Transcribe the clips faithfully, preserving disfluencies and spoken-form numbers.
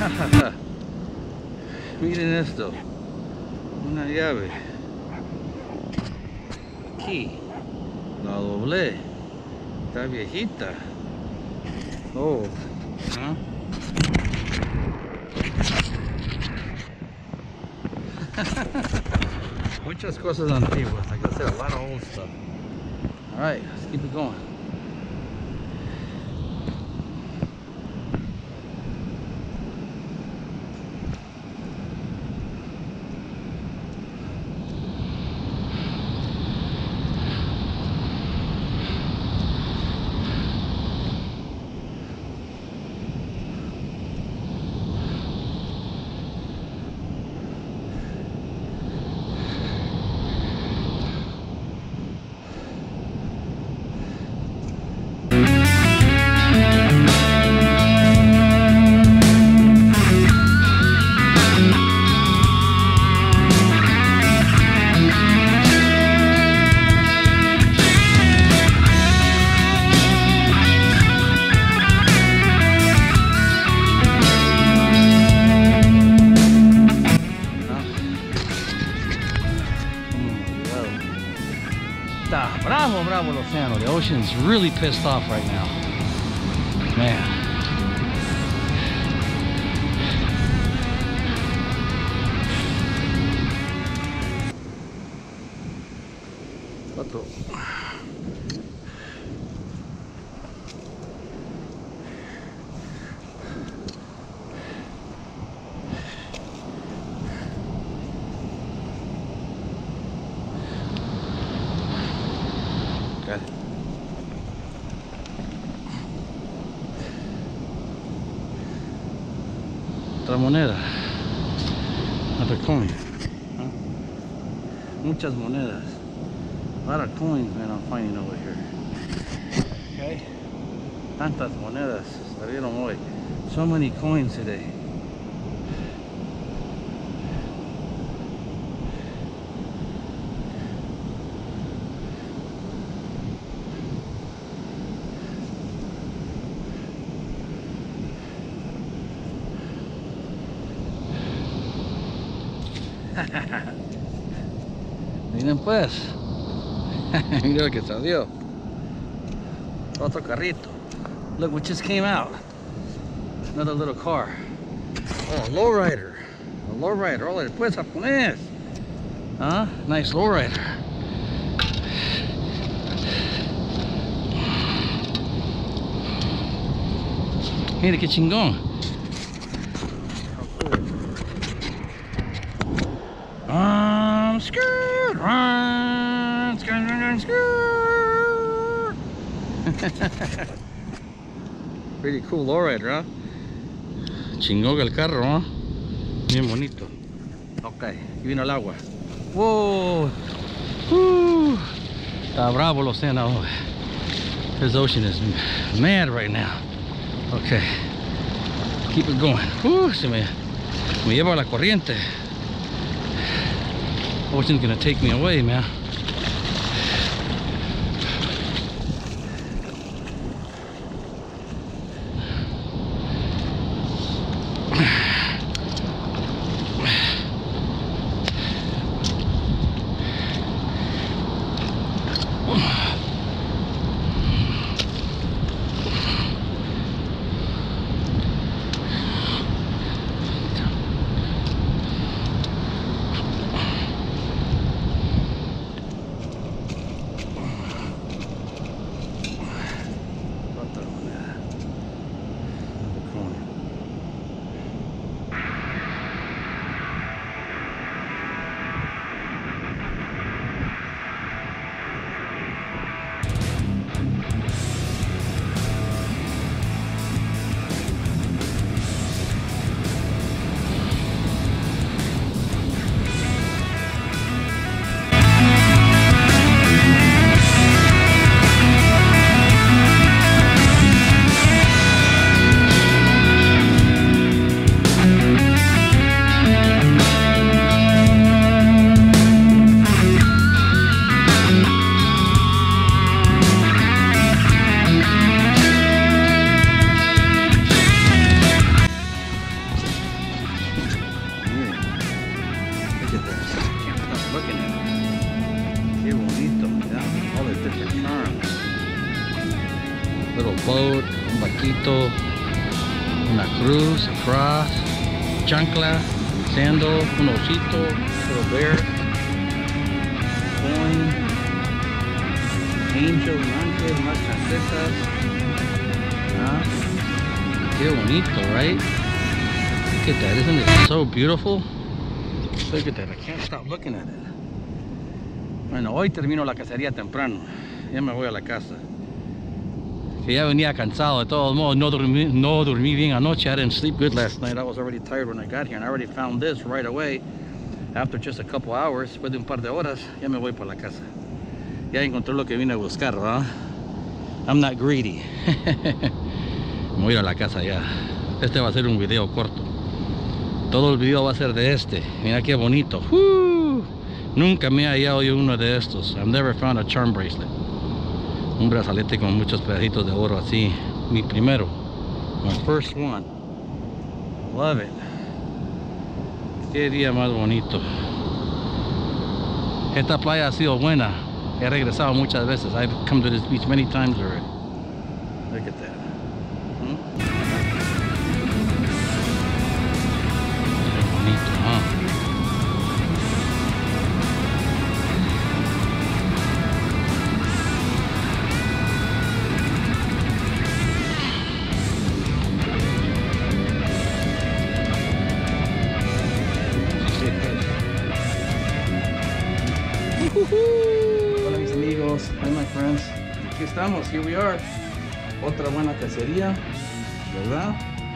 Miren esto, una llave aquí, la doblé, está viejita. Oh, ¿ah? Muchas cosas antiguas, like I said, a lot of old stuff. All right, let's keep it going. Bravo, bravo, el océano. The ocean's really pissed off right now. Man. Otro. Got it. Otra moneda. Another coin. Huh? Muchas monedas. A lot of coins, man, I'm finding over here. Okay. Tantas monedas salieron hoy. So many coins today. Miren pues. Mira lo que salió. Otro carrito. Look what just came out. Another little car. Oh, lowrider. A lowrider. Hola, pues japonés. Huh? Nice lowrider. Mira qué chingón. Um, skirt, run, skirt, run, skirt. Pretty cool lowrider, huh? Chingón el carro, ¿no? Bien bonito. Ok, aquí vino el agua. Whoa. Uh, está bravo el océano. This ocean is mad right now. Okay, keep it going. Uh, se me, me lleva la corriente. Ocean's gonna take me away, man. little boat, un barquito, una cruz, a cross, chancla, sandal, un osito, little bear, coin, angel, ángel, más chancletas. Ah, qué bonito, right? Look at that, isn't it so beautiful? Look at that, I can't stop looking at it. Bueno, hoy termino la cacería temprano. Ya me voy a la casa. Que ya venía cansado de todos modos. No dormí, no dormí bien anoche. I didn't sleep good last night. I was already tired when I got here. And I already found this right away. After just a couple hours, después de un par de horas, ya me voy para la casa. Ya encontré lo que vine a buscar, ¿verdad? I'm not greedy. Me voy a ir a la casa ya. Este va a ser un video corto. Todo el video va a ser de este. Mira qué bonito. ¡Uh! Nunca me he hallado yo uno de estos. I've never found a charm bracelet. Un brazalete con muchos pedacitos de oro así. Mi primero. My first one. Love it. Qué día más bonito. Esta playa ha sido buena. He regresado muchas veces. I've come to this beach many times already. Look at that. Hmm? Qué bonito, huh? Hola mis amigos, hi my friends. Aquí estamos, here we are. Otra buena cacería, ¿verdad?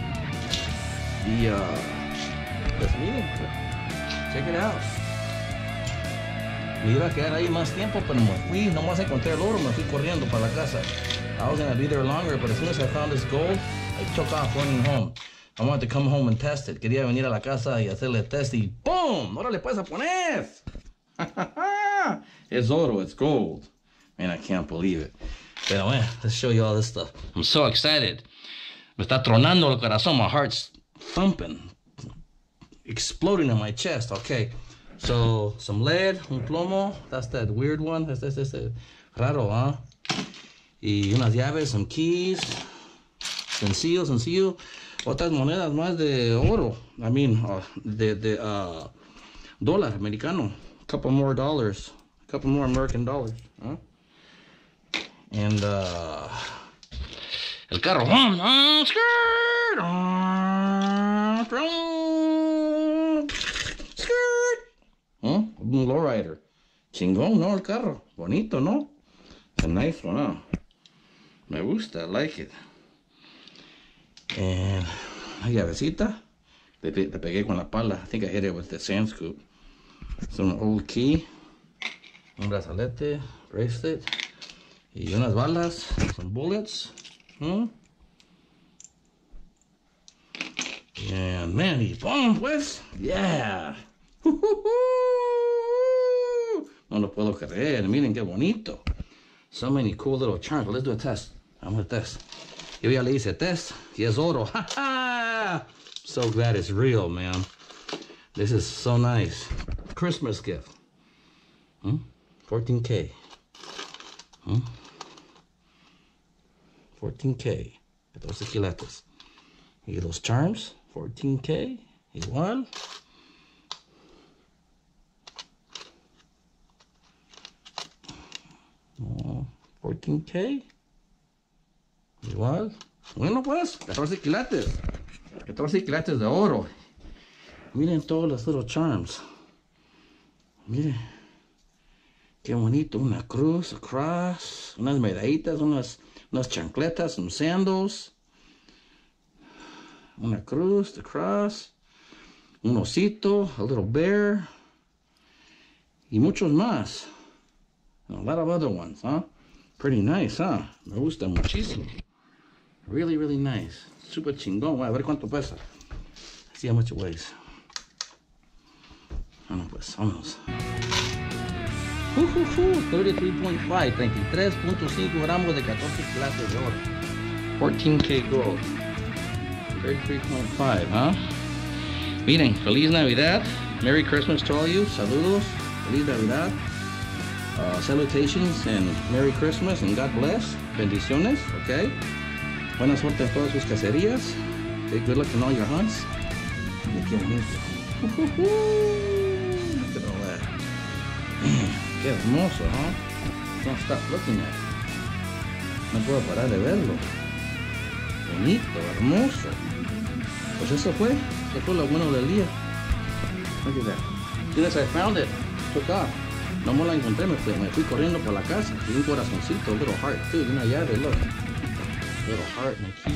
Y uh, pues miren, check it out. Me iba a quedar ahí más tiempo, pero me fui, nomás encontré el oro, me fui corriendo para la casa. I was gonna be there longer, but as soon as I found this gold, I took off running home. I wanted to come home and test it. Quería venir a la casa y hacerle test y ¡boom! ¡Ahora le puedes a poner! It's oro, it's gold. Man, I can't believe it. Pero man, let's show you all this stuff. I'm so excited. Me está tronando el corazón. My heart's thumping, exploding in my chest. Okay, so some lead, un plomo. That's that weird one. That's this, this, this. Raro, huh? Y unas llaves, some keys. Sencillo, sencillo. Otras monedas más de oro. I mean, uh, de, de uh, dólar americano. Couple more dollars, a couple more American dollars, huh? And uh, el carro, uh, skirt, uh, skirt, huh? Un lowrider, chingón, no, el carro, bonito, no? A nice one, huh? Me gusta, I like it. And la llavecita, le, le pegué con la pala. I think I hit it with the sand scoop. Some old key, un brazalete, bracelet, y unas balas, some bullets. Hmm? And man, y boom, pues, yeah. No lo puedo creer, miren qué bonito. So many cool little charms. Let's do a test. I'm gonna test. Yo ya le hice test, y es oro. So glad it's real, man. This is so nice. Christmas gift. Hmm? fourteen K. Hmm? fourteen K. catorce quilates. You get those charms. fourteen K. Igual. Oh, fourteen K. Igual. Bueno pues, catorce quilates. catorce quilates de oro. Miren todos los little charms. Miren. Qué bonito. Una cruz, a cross, unas medallitas, unas, unas chancletas, some sandals. Una cruz, the cross. Un osito, a little bear. Y muchos más. And a lot of other ones, huh? Pretty nice, huh? Me gusta muchísimo. Really, really nice. Super chingón. Voy a ver cuánto pesa. See how much it weighs. Bueno, pues, vámonos. Uh, uh, uh, thirty-three point five, treinta y tres punto cinco gramos de catorce quilates de oro. fourteen K gold. thirty-three point five, huh? Miren, Feliz Navidad. Merry Christmas to all you. Saludos. Feliz Navidad. uh, salutations and Merry Christmas and God bless. Bendiciones, okay? Buena suerte en todas sus cacerías. Okay, good luck in all your hunts. Mira qué bonito. Look at all that. Man, qué hermoso, huh? Don't stop looking at it. No puedo parar de verlo. Bonito, hermoso. Pues eso fue. Eso fue lo bueno del día. Look at that. As soon as I found it, took off. No me la encontré, me fui, me fui corriendo por la casa. Y un corazoncito, a little heart too. Y una llave, look. Little heart and a key.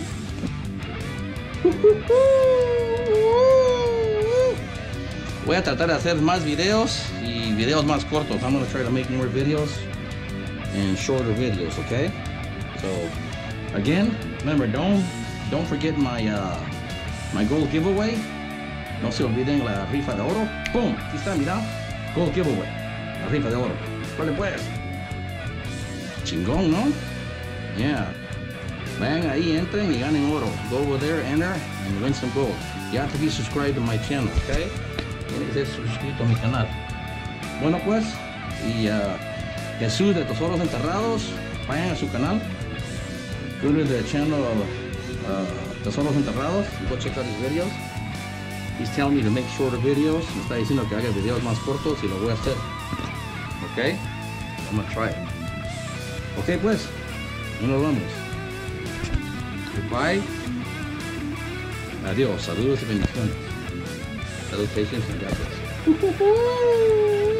Voy a tratar de hacer más videos y videos más cortos. I'm going to try to make more videos and shorter videos, okay? So, again, remember, don't don't forget my uh, my gold giveaway. No se olviden la rifa de oro. Boom, aquí está, mira. Gold giveaway. La rifa de oro. Vale pues. Chingón, ¿no? Yeah. Vayan ahí, entren y ganen oro. Go over there, enter, and win some gold. You have to be subscribed to my channel, okay? Tiene que ser suscrito a mi canal. Bueno pues, y uh, Jesús de Tesoros Enterrados, vayan a su canal. Go to the channel of uh, Tesoros Enterrados and go check out his videos. He's telling me to make shorter videos. Me está diciendo que haga videos más cortos y lo voy a hacer. Ok, I'm gonna try it. Ok pues, y nos vamos. Goodbye. Adiós, saludos y bendiciones. Salutations and God bless.